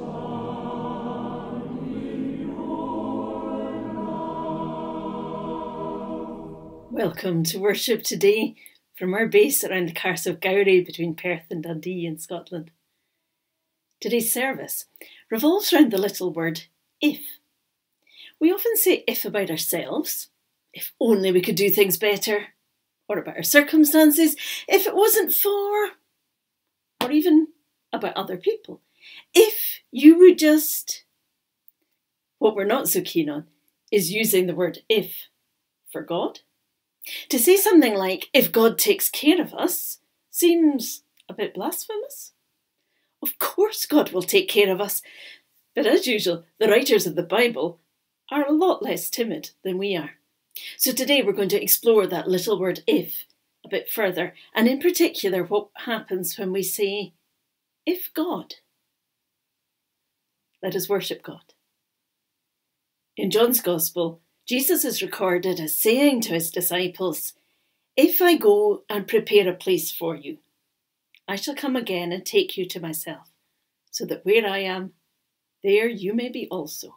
Welcome to worship today from our base around the Carse of Gowrie between Perth and Dundee in Scotland. Today's service revolves around the little word if. We often say if about ourselves, if only we could do things better, or about our circumstances, if it wasn't for, or even about other people. If you would just... What we're not so keen on is using the word if for God. To say something like, if God takes care of us, seems a bit blasphemous. Of course God will take care of us, but as usual, the writers of the Bible are a lot less timid than we are. So today we're going to explore that little word if a bit further, and in particular what happens when we say, if God. Let us worship God. In John's Gospel, Jesus is recorded as saying to his disciples, if I go and prepare a place for you, I shall come again and take you to myself, so that where I am, there you may be also.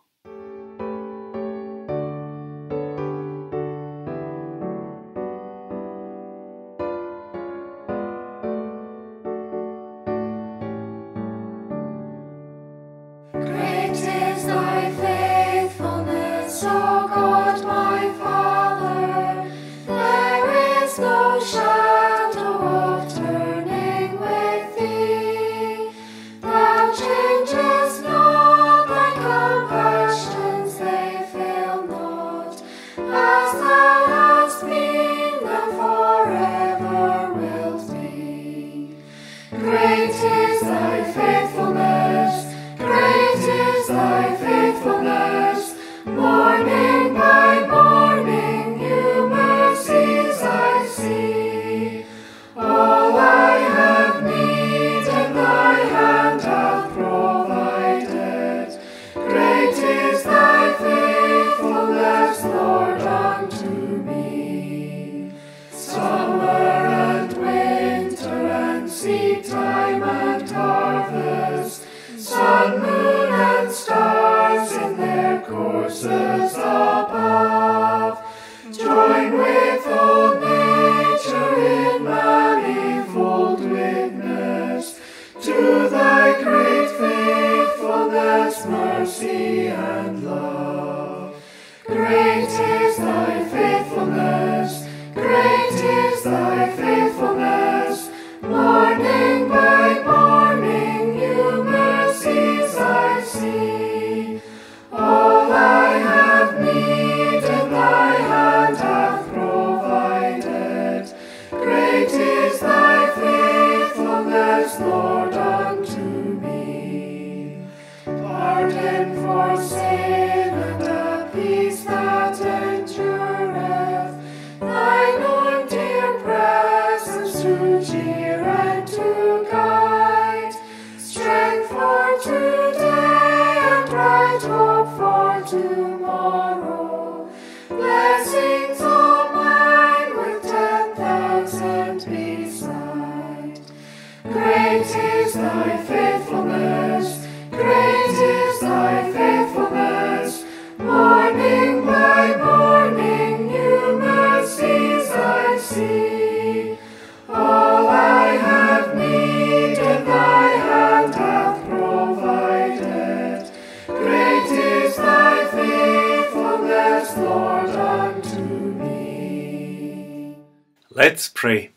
Let's pray.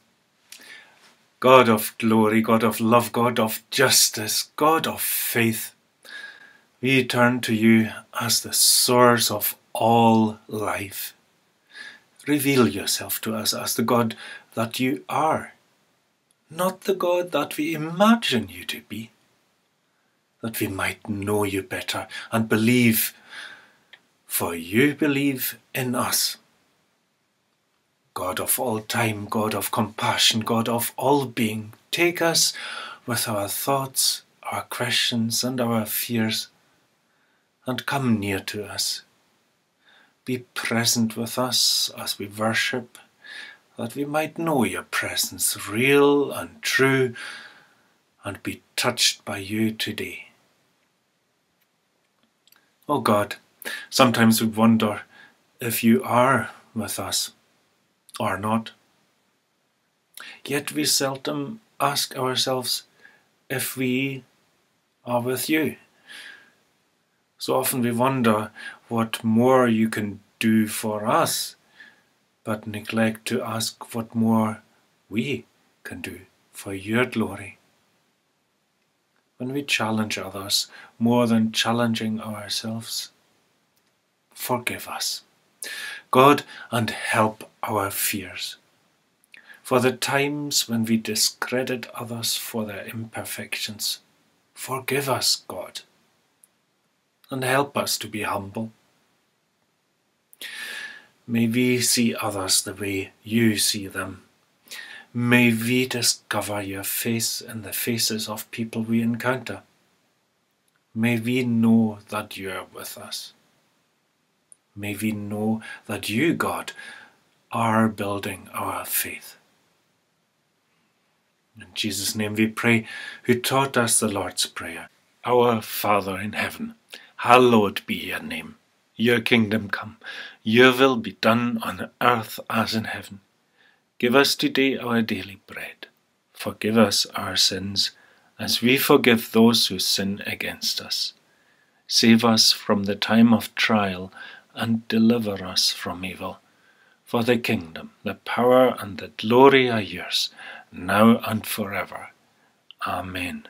God of glory, God of love, God of justice, God of faith, we turn to you as the source of all life. Reveal yourself to us as the God that you are, not the God that we imagine you to be, that we might know you better and believe, for you believe in us. God of all time, God of compassion, God of all being, take us with our thoughts, our questions and our fears, and come near to us. Be present with us as we worship, that we might know your presence real and true, and be touched by you today. Oh God, sometimes we wonder if you are with us or not. Yet we seldom ask ourselves if we are with you. So often we wonder what more you can do for us, but neglect to ask what more we can do for your glory. When we challenge others more than challenging ourselves, forgive us, God, and help our fears. For the times when we discredit others for their imperfections, forgive us, God, and help us to be humble. May we see others the way you see them. May we discover your face in the faces of people we encounter. May we know that you are with us. May we know that you, God, are building our faith. In Jesus' name we pray, who taught us the Lord's Prayer. Our Father in heaven, hallowed be your name. Your kingdom come, your will be done on earth as in heaven. Give us today our daily bread. Forgive us our sins, as we forgive those who sin against us. Save us from the time of trial, and deliver us from evil. For the kingdom, the power, and the glory are yours, now and forever. Amen.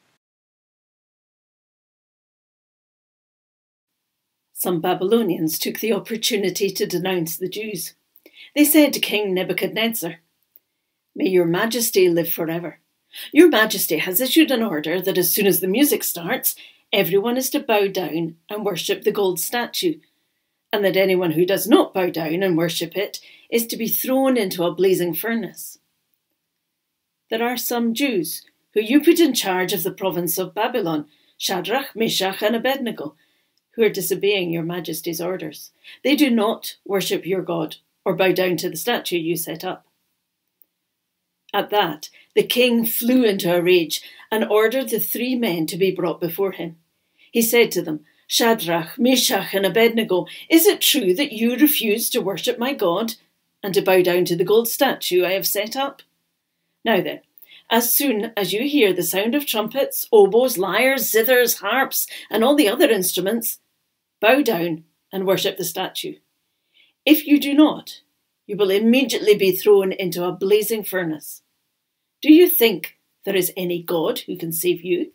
Some Babylonians took the opportunity to denounce the Jews. They said to King Nebuchadnezzar, "May your majesty live forever. Your majesty has issued an order that as soon as the music starts, everyone is to bow down and worship the gold statue, and that anyone who does not bow down and worship it is to be thrown into a blazing furnace. There are some Jews who you put in charge of the province of Babylon, Shadrach, Meshach, and Abednego, who are disobeying your majesty's orders. They do not worship your God or bow down to the statue you set up." At that, the king flew into a rage and ordered the 3 men to be brought before him. He said to them, "Shadrach, Meshach, and Abednego, is it true that you refuse to worship my God and to bow down to the gold statue I have set up? Now then, as soon as you hear the sound of trumpets, oboes, lyres, zithers, harps, and all the other instruments, bow down and worship the statue. If you do not, you will immediately be thrown into a blazing furnace. Do you think there is any God who can save you?"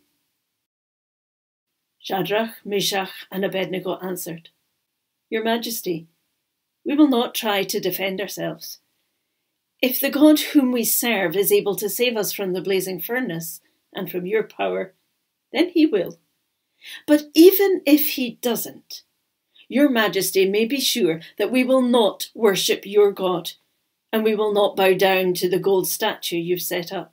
Shadrach, Meshach, and Abednego answered, "Your Majesty, we will not try to defend ourselves. If the God whom we serve is able to save us from the blazing furnace and from your power, then he will. But even if he doesn't, your Majesty may be sure that we will not worship your God, and we will not bow down to the gold statue you've set up."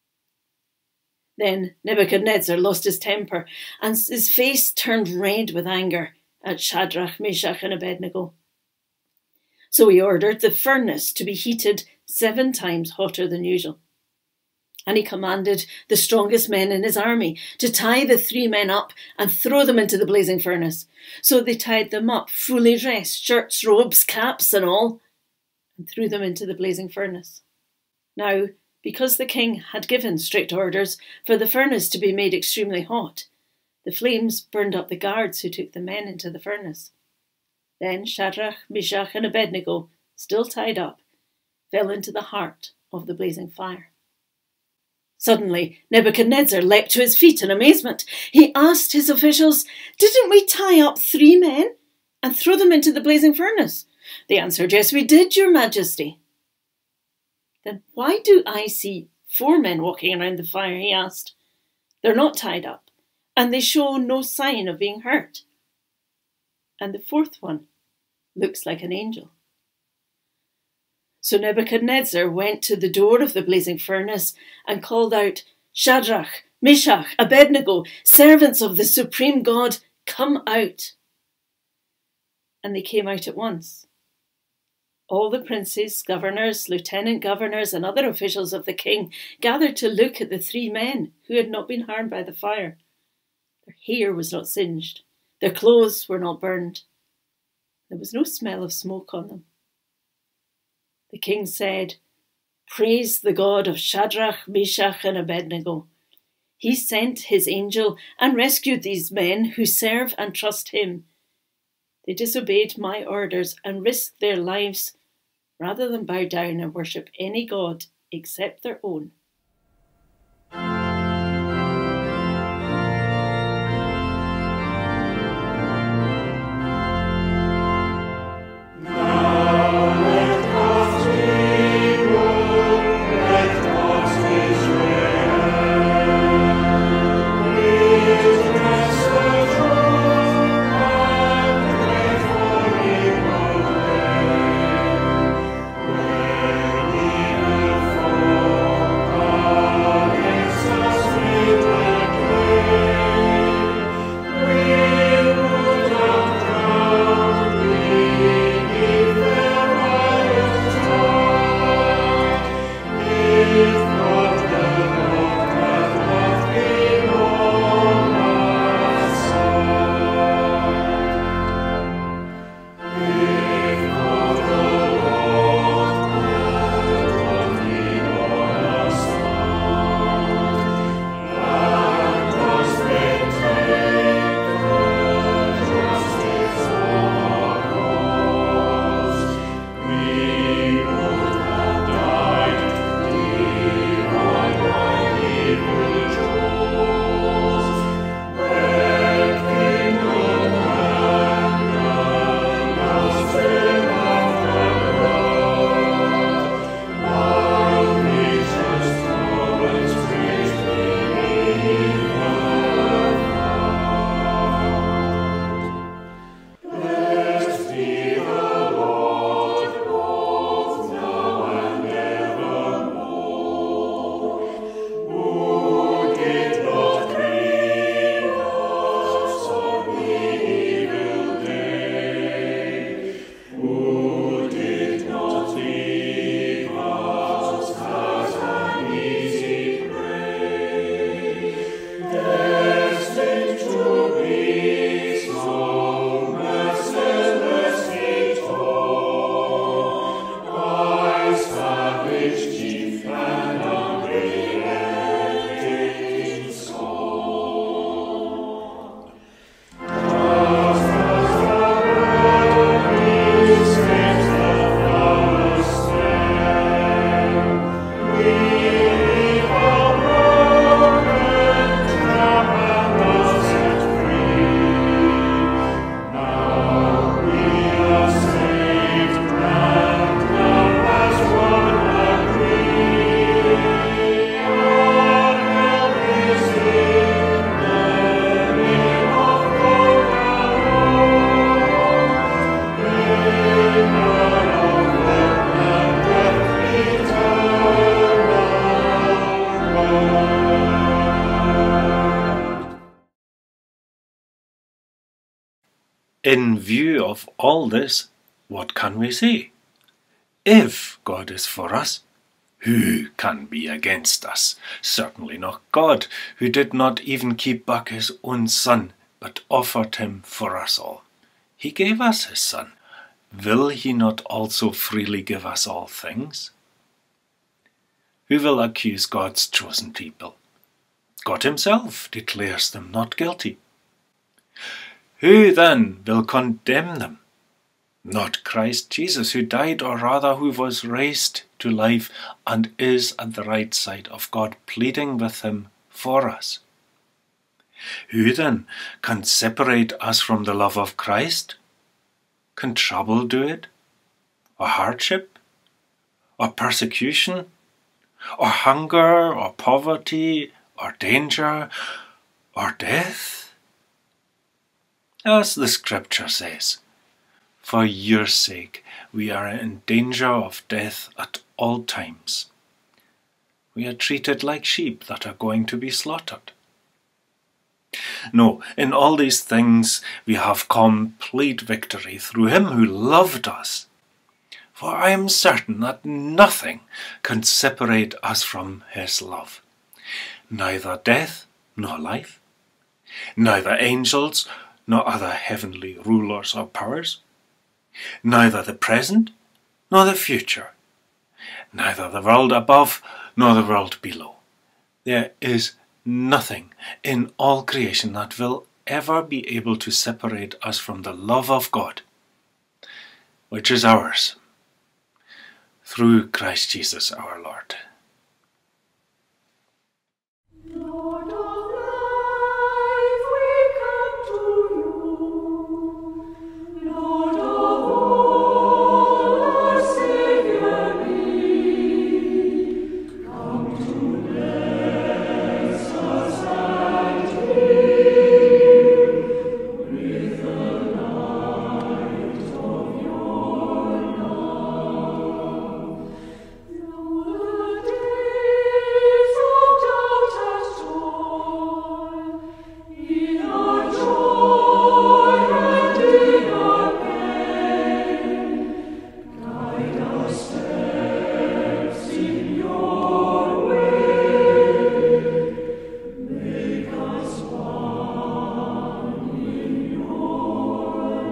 Then Nebuchadnezzar lost his temper, and his face turned red with anger at Shadrach, Meshach, and Abednego. So he ordered the furnace to be heated 7 times hotter than usual. And he commanded the strongest men in his army to tie the 3 men up and throw them into the blazing furnace. So they tied them up, fully dressed, shirts, robes, caps, and all, and threw them into the blazing furnace. Now, because the king had given strict orders for the furnace to be made extremely hot, the flames burned up the guards who took the men into the furnace. Then Shadrach, Meshach, and Abednego, still tied up, fell into the heart of the blazing fire. Suddenly, Nebuchadnezzar leapt to his feet in amazement. He asked his officials, "Didn't we tie up 3 men and throw them into the blazing furnace?" They answered, "Yes, we did, your Majesty." "Then why do I see 4 men walking around the fire?" he asked. "They're not tied up, and they show no sign of being hurt. And the 4th one looks like an angel." So Nebuchadnezzar went to the door of the blazing furnace and called out, "Shadrach, Meshach, Abednego, servants of the supreme God, come out." And they came out at once. All the princes, governors, lieutenant governors, and other officials of the king gathered to look at the 3 men who had not been harmed by the fire. Their hair was not singed, Their clothes were not burned. There was no smell of smoke on them. The king said, "Praise the God of Shadrach, Meshach, and Abednego. He sent his angel and rescued these men who serve and trust him. They disobeyed my orders and risked their lives rather than bow down and worship any god except their own." In view of all this, what can we say? If God is for us, who can be against us? Certainly not God, who did not even keep back his own Son, but offered him for us all. He gave us his Son. Will he not also freely give us all things? Who will accuse God's chosen people? God himself declares them not guilty. Who then will condemn them? Not Christ Jesus, who died, or rather who was raised to life and is at the right side of God, pleading with him for us. Who then can separate us from the love of Christ? Can trouble do it? Or hardship? Or persecution? Or hunger? Or poverty? Or danger? Or death? As the scripture says, "For your sake we are in danger of death at all times. We are treated like sheep that are going to be slaughtered." No, in all these things we have complete victory through him who loved us. For I am certain that nothing can separate us from his love. Neither death nor life, neither angels nor other heavenly rulers or powers, neither the present nor the future, neither the world above nor the world below. There is nothing in all creation that will ever be able to separate us from the love of God, which is ours through Christ Jesus our Lord. Lord of life, we come to you. Lord of all, our Saviour be. Come to bless us and heal with the light of your love. Though the days of doubt and toil, in our joy and in our pain, guide our steps in your way. Make us one in your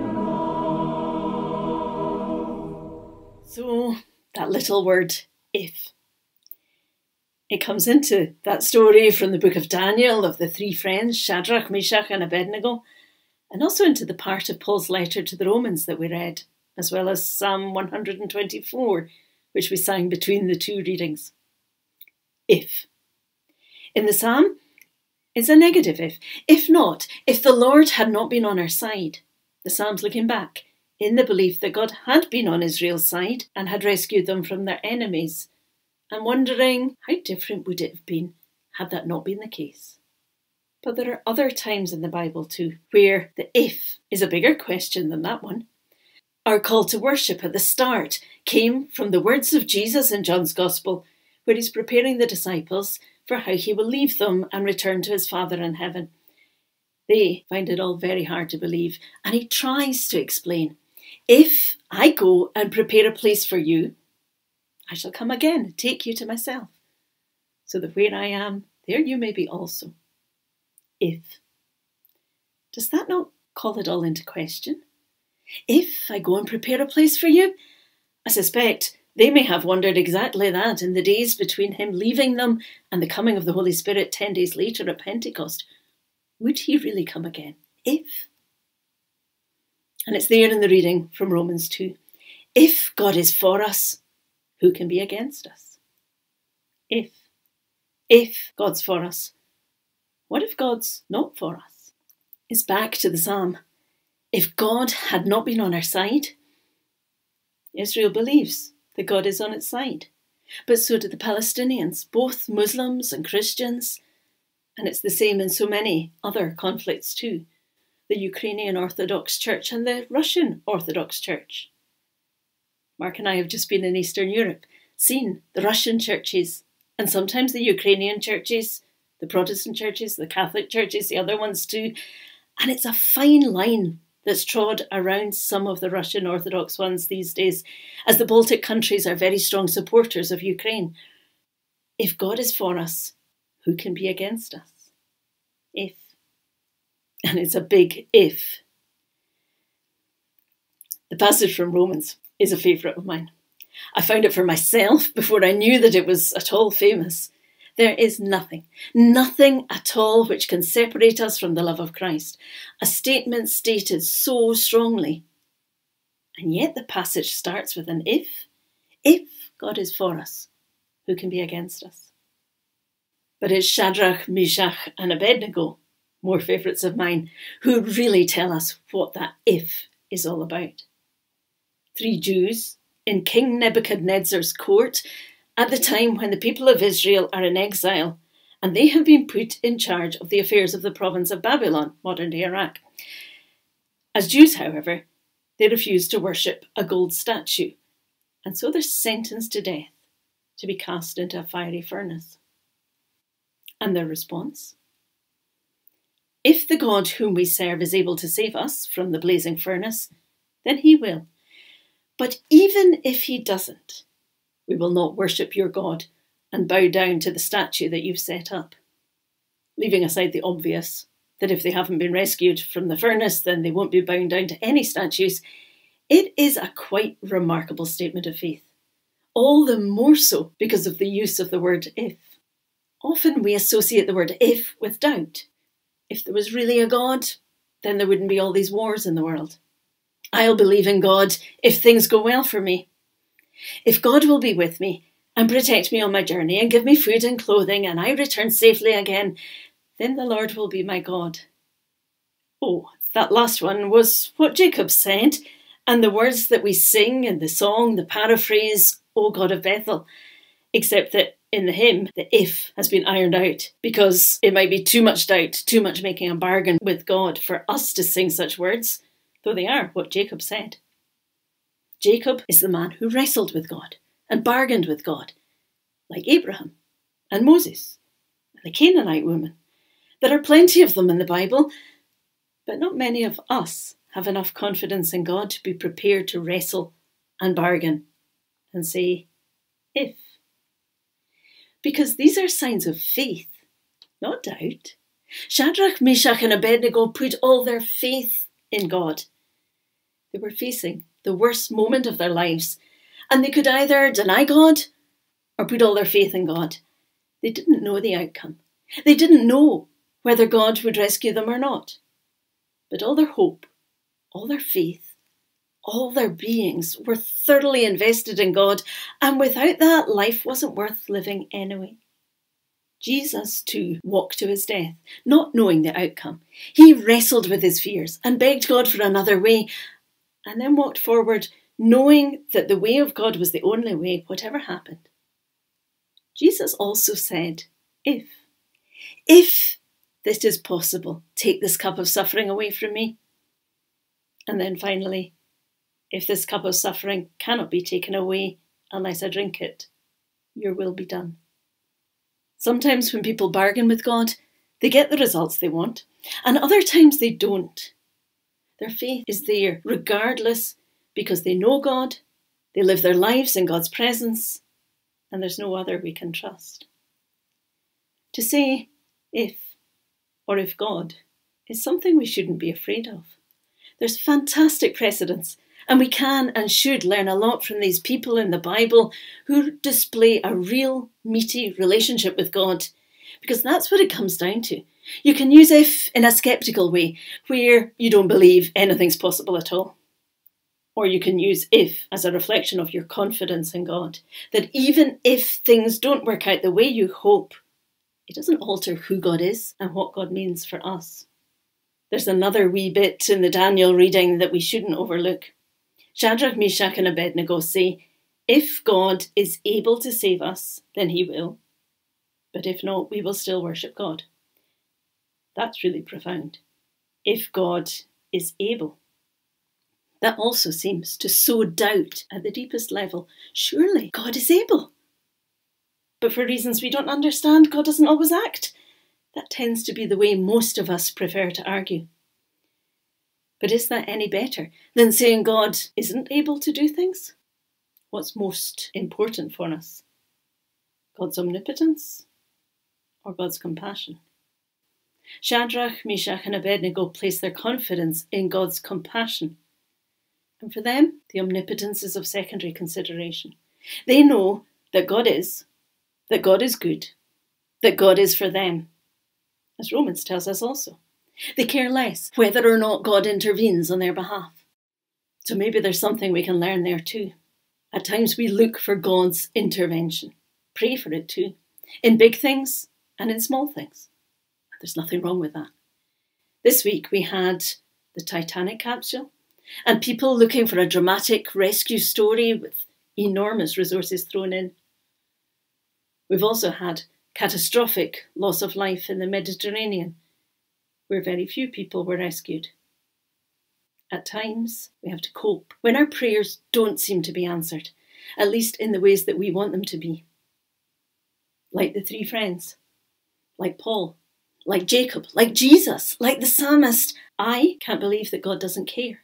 love. So, that little word, if. It comes into that story from the book of Daniel of the three friends, Shadrach, Meshach and Abednego, and also into the part of Paul's letter to the Romans that we read, as well as Psalm 124, which we sang between the two readings. If. In the psalm, it's a negative if. If not, if the Lord had not been on our side. The psalm's looking back, in the belief that God had been on Israel's side and had rescued them from their enemies, and wondering how different would it have been had that not been the case. But there are other times in the Bible too, where the if is a bigger question than that one. Our call to worship at the start came from the words of Jesus in John's Gospel, where he's preparing the disciples for how he will leave them and return to his Father in heaven. They find it all very hard to believe, and he tries to explain, if I go and prepare a place for you, I shall come again and take you to myself, so that where I am, there you may be also. If. Does that not call it all into question? If I go and prepare a place for you? I suspect they may have wondered exactly that in the days between him leaving them and the coming of the Holy Spirit 10 days later at Pentecost. Would he really come again? If. And it's there in the reading from Romans 2. If God is for us, who can be against us? If God's for us, what if God's not for us? It's back to the psalm. If God had not been on our side, Israel believes that God is on its side. But so do the Palestinians, both Muslims and Christians. And it's the same in so many other conflicts too. The Ukrainian Orthodox Church and the Russian Orthodox Church. Mark and I have just been in Eastern Europe, seen the Russian churches and sometimes the Ukrainian churches, the Protestant churches, the Catholic churches, the other ones too. And it's a fine line that's trod around some of the Russian Orthodox ones these days, as the Baltic countries are very strong supporters of Ukraine. If God is for us, who can be against us? If. And it's a big if. The passage from Romans is a favourite of mine. I found it for myself before I knew that it was at all famous. There is nothing at all which can separate us from the love of Christ. A statement stated so strongly. And yet the passage starts with an if. If God is for us, who can be against us? But it's Shadrach, Meshach and Abednego, more favourites of mine, who really tell us what that if is all about. 3 Jews in King Nebuchadnezzar's court at the time when the people of Israel are in exile, and they have been put in charge of the affairs of the province of Babylon, modern-day Iraq. As Jews, however, they refuse to worship a gold statue, and so they're sentenced to death, to be cast into a fiery furnace. And their response? If the God whom we serve is able to save us from the blazing furnace, then he will. But even if he doesn't, we will not worship your God and bow down to the statue that you've set up. Leaving aside the obvious, that if they haven't been rescued from the furnace, then they won't be bound down to any statues, it is a quite remarkable statement of faith. All the more so because of the use of the word if. Often we associate the word if with doubt. If there was really a God, then there wouldn't be all these wars in the world. I'll believe in God if things go well for me. If God will be with me and protect me on my journey and give me food and clothing and I return safely again, then the Lord will be my God. Oh, that last one was what Jacob said, and the words that we sing in the song, the paraphrase, O God of Bethel, except that in the hymn, the if has been ironed out because it might be too much doubt, too much making a bargain with God for us to sing such words, though they are what Jacob said. Jacob is the man who wrestled with God and bargained with God, like Abraham and Moses and the Canaanite woman. There are plenty of them in the Bible, but not many of us have enough confidence in God to be prepared to wrestle and bargain and say, if. Because these are signs of faith, not doubt. Shadrach, Meshach and Abednego put all their faith in God. They were facing the worst moment of their lives, and they could either deny God or put all their faith in God. They didn't know the outcome. They didn't know whether God would rescue them or not. But all their hope, all their faith, all their beings were thoroughly invested in God, and without that, life wasn't worth living anyway. Jesus, too, walked to his death, not knowing the outcome. He wrestled with his fears and begged God for another way, and then walked forward, knowing that the way of God was the only way, whatever happened. Jesus also said, if this is possible, take this cup of suffering away from me. And then finally, if this cup of suffering cannot be taken away unless I drink it, your will be done. Sometimes when people bargain with God, they get the results they want, and other times they don't. Their faith is there regardless because they know God, they live their lives in God's presence, and there's no other we can trust. To say if or if God is something we shouldn't be afraid of. There's fantastic precedents, and we can and should learn a lot from these people in the Bible who display a real, meaty relationship with God, because that's what it comes down to. You can use if in a sceptical way, where you don't believe anything's possible at all. Or you can use if as a reflection of your confidence in God, that even if things don't work out the way you hope, it doesn't alter who God is and what God means for us. There's another wee bit in the Daniel reading that we shouldn't overlook. Shadrach, Meshach and Abednego say, if God is able to save us, then he will. But if not, we will still worship God. That's really profound. If God is able. That also seems to sow doubt at the deepest level. Surely God is able. But for reasons we don't understand, God doesn't always act. That tends to be the way most of us prefer to argue. But is that any better than saying God isn't able to do things? What's most important for us? God's omnipotence or God's compassion? Shadrach, Meshach and Abednego place their confidence in God's compassion. And for them, the omnipotence is of secondary consideration. They know that God is good, that God is for them, as Romans tells us also. They care less whether or not God intervenes on their behalf. So maybe there's something we can learn there too. At times we look for God's intervention. Pray for it too, in big things and in small things. There's nothing wrong with that. This week we had the Titanic capsule and people looking for a dramatic rescue story with enormous resources thrown in. We've also had catastrophic loss of life in the Mediterranean, where very few people were rescued. At times, we have to cope when our prayers don't seem to be answered, at least in the ways that we want them to be. Like the three friends, like Paul, like Jacob, like Jesus, like the psalmist. I can't believe that God doesn't care.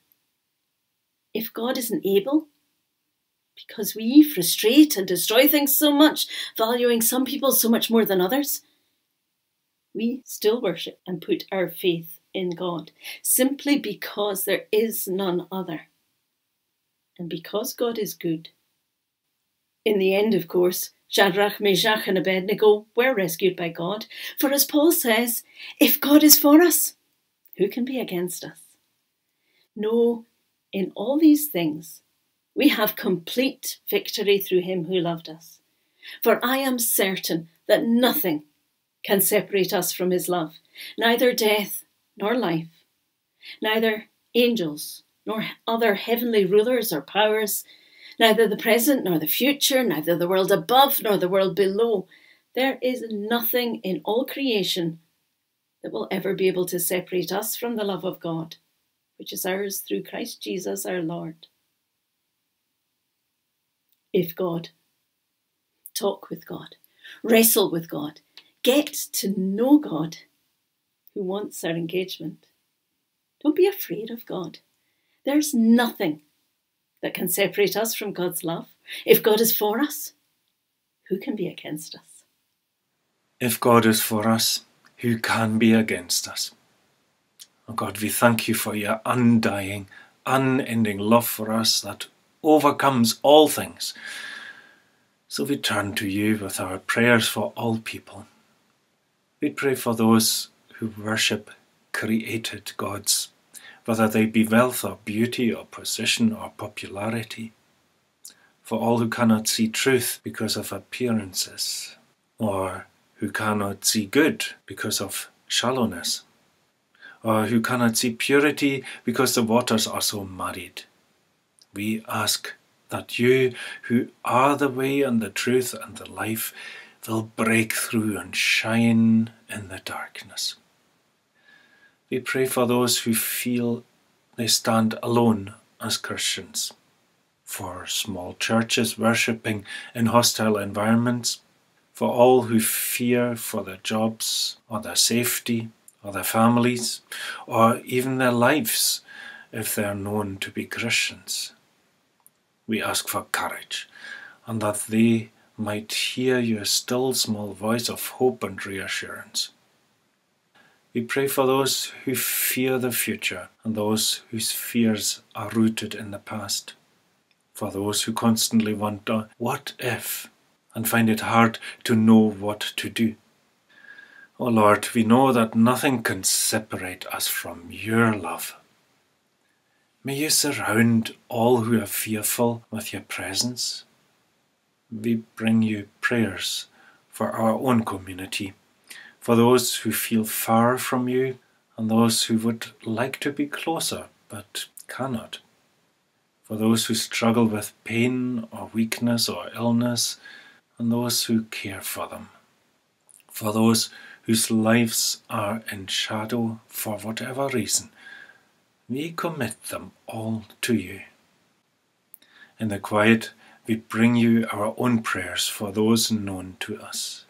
If God isn't able, because we frustrate and destroy things so much, valuing some people so much more than others, We still worship and put our faith in God, simply because there is none other, and because God is good. In the end, of course, Shadrach, Meshach and Abednego were rescued by God, for as Paul says, if God is for us, who can be against us? No, in all these things, we have complete victory through him who loved us. For I am certain that nothing can separate us from his love, neither death nor life, neither angels nor other heavenly rulers or powers, neither the present nor the future, neither the world above nor the world below. There is nothing in all creation that will ever be able to separate us from the love of God, which is ours through Christ Jesus our Lord. If God, talk with God, wrestle with God, get to know God who wants our engagement. Don't be afraid of God. There's nothing that can separate us from God's love. If God is for us, who can be against us? If God is for us, who can be against us? Oh God, we thank you for your undying, unending love for us that overcomes all things. So we turn to you with our prayers for all people. We pray for those who worship created gods, whether they be wealth or beauty or position or popularity. For all who cannot see truth because of appearances, or who cannot see good because of shallowness, or who cannot see purity because the waters are so muddied. We ask that you, who are the way and the truth and the life, will break through and shine in the darkness. We pray for those who feel they stand alone as Christians, for small churches worshipping in hostile environments, for all who fear for their jobs or their safety or their families or even their lives if they are known to be Christians. We ask for courage, and that they might hear your still small voice of hope and reassurance. We pray for those who fear the future and those whose fears are rooted in the past. For those who constantly wonder, what if, and find it hard to know what to do. O Lord, we know that nothing can separate us from your love. May you surround all who are fearful with your presence. We bring you prayers for our own community, for those who feel far from you and those who would like to be closer but cannot, for those who struggle with pain or weakness or illness and those who care for them, for those whose lives are in shadow for whatever reason. We commit them all to you. In the quiet, we bring you our own prayers for those known to us.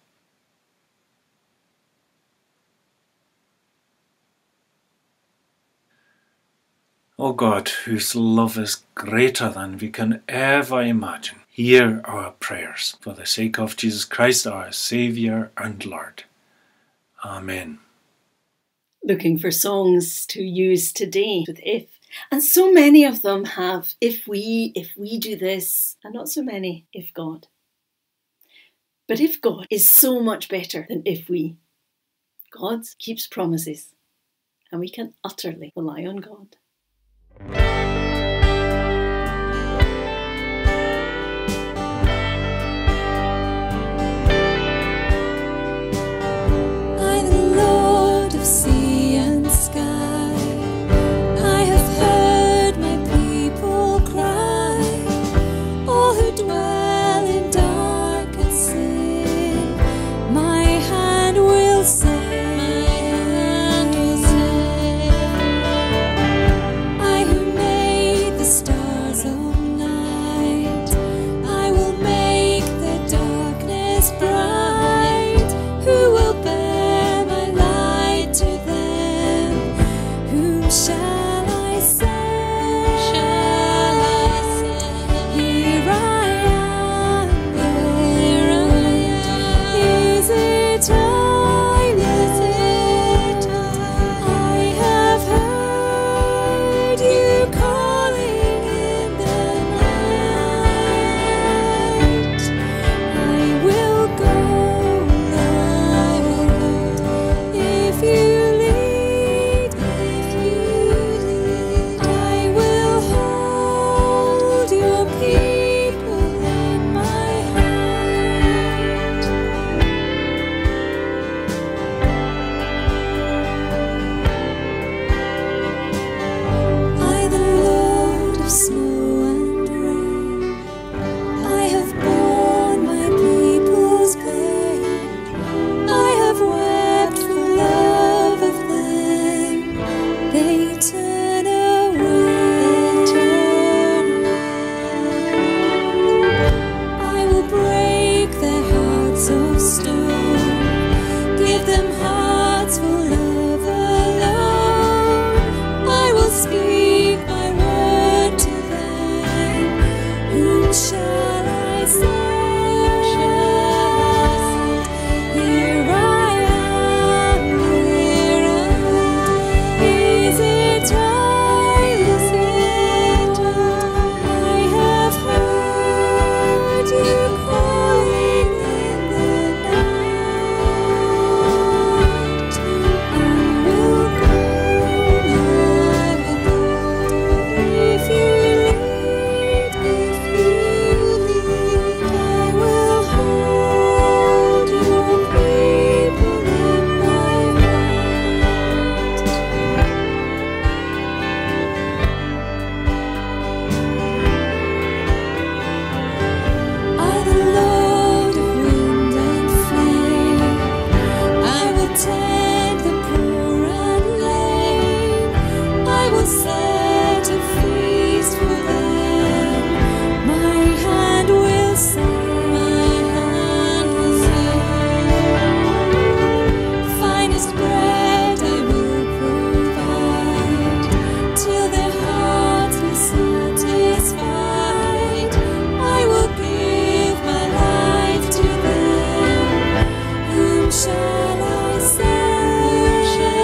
O God, whose love is greater than we can ever imagine, hear our prayers for the sake of Jesus Christ, our Saviour and Lord. Amen. Looking for songs to use today with if, and so many of them have if we do this, and not so many if God. But if God is so much better than if we. God keeps promises, and we can utterly rely on God. they turn away. I will break their hearts of stone, give them hearts full of love. I will speak my word to them. Whom shall I send? Here I am, here I am. Is it I? Is it I have heard you calling in the night. I will go, if you lead, I will hold your people in my heart. I, the Lord of wind and flame, I will tend the poor and lame. I will set a feast for them. My hand will sing, my hand will sing. Finest bread I will provide, till their hearts be satisfied. I will give my life to them. Whom shall I send?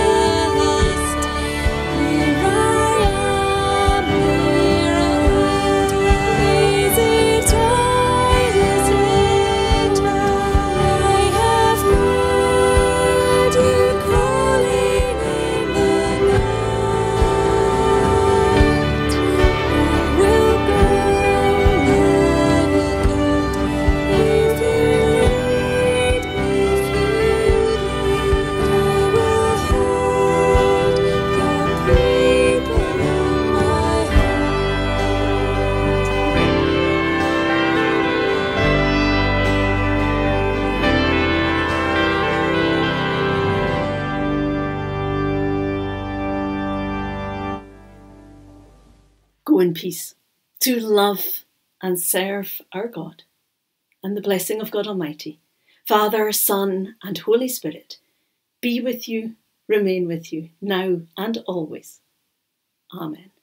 Here I am, here I am. Is it I? Is it I have heard you calling in the night. I will go, if you lead, I will hold your people in my heart. Go in peace to love and serve our God, and the blessing of God Almighty, Father, Son, and Holy Spirit be with you, remain with you, now and always. Amen.